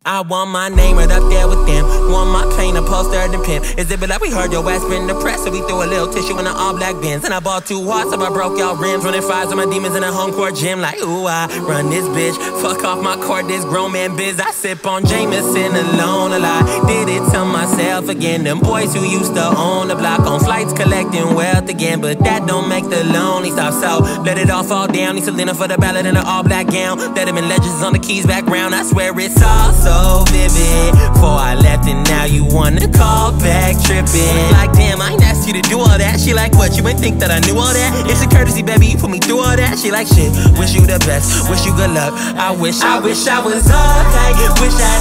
I want my name right up there with them. Want my paint a poster and pimp. Is it like we heard your ass been depressed, so we threw a little tissue in the all black bins. And I bought 2 hearts, so I broke y'all rims. Running 5s on my demons in a home court gym. Like, ooh, I run this bitch. Fuck off my court, this grown man biz. I sip on Jameson alone a lot. Did it to myself again. Them boys who used to own the block on flights collecting wealth again. But that don't make the lonely stop. So let it all fall down. Need Selena for the ballad in an all black gown. That have been legends on the keys background. I swear it's all so vivid. Before I left and now you wanna call back tripping. Like damn, I ain't asked you to do all that. She like what? You ain't think that I knew all that? It's a courtesy, baby, you put me through all that. She like shit, wish you the best, wish you good luck. I wish I was okay. Wish I